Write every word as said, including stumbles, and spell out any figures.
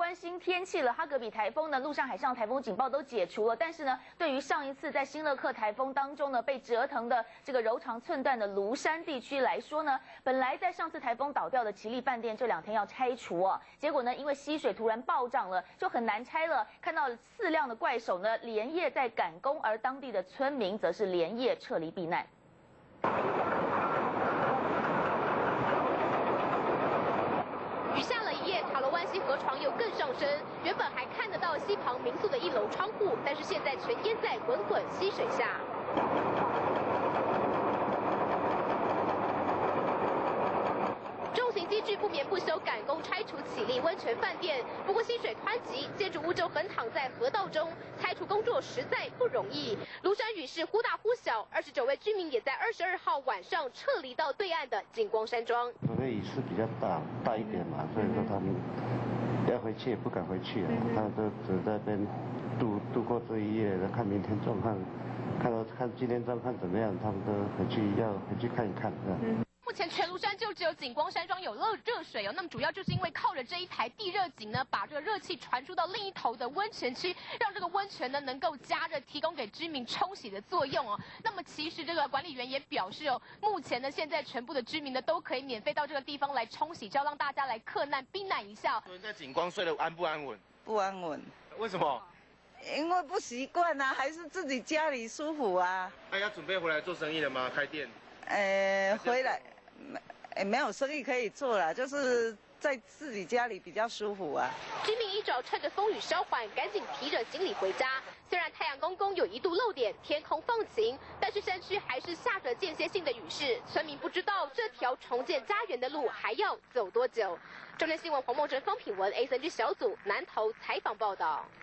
关心天气了，哈格比台风呢，陆上海上台风警报都解除了，但是呢，对于上一次在新乐克台风当中呢被折腾的这个柔肠寸断的庐山地区来说呢，本来在上次台风倒掉的奇丽饭店这两天要拆除哦，结果呢，因为溪水突然暴涨了，就很难拆了。看到四辆的怪手呢连夜在赶工，而当地的村民则是连夜撤离避难。 雨下了一夜，塔罗湾溪河床又更上升。原本还看得到溪旁民宿的一楼窗户，但是现在全淹在滚滚溪水下。重型机具不眠不休赶工拆除启立温泉饭店，不过溪水湍急，建筑物就横躺在河道中，拆除工作实在不容易。庐山雨势忽大忽小，二十九位居民也在二十二号晚上撤离到对岸的景光山庄。 昨天雨势比较大，大一点嘛，所以说他们要回去也不敢回去了，他们都只在那边度度过这一夜，看明天状况，看到看今天状况怎么样，他们都回去要回去看一看，是吧？嗯目前全庐山就只有景光山庄有热热水哦，那么主要就是因为靠着这一台地热井呢，把这个热气传输到另一头的温泉区，让这个温泉呢能够加热，提供给居民冲洗的作用哦。那么其实这个管理员也表示哦，目前呢现在全部的居民呢都可以免费到这个地方来冲洗，就要让大家来克难避难一下。 有人在景光睡得安不安稳？ 不安稳。 为什么？ 因为不习惯啊，还是自己家里舒服啊。 那、啊、要准备回来做生意了吗？开店？ 呃，回来。 也没有生意可以做了，就是在自己家里比较舒服啊。 居民一早趁着风雨稍缓，赶紧提着行李回家。虽然太阳公公有一度露点，天空放晴，但是山区还是下着间歇性的雨势。村民不知道这条重建家园的路还要走多久。中天新闻黄梦哲、方品文 A S N G 小组南投采访报道。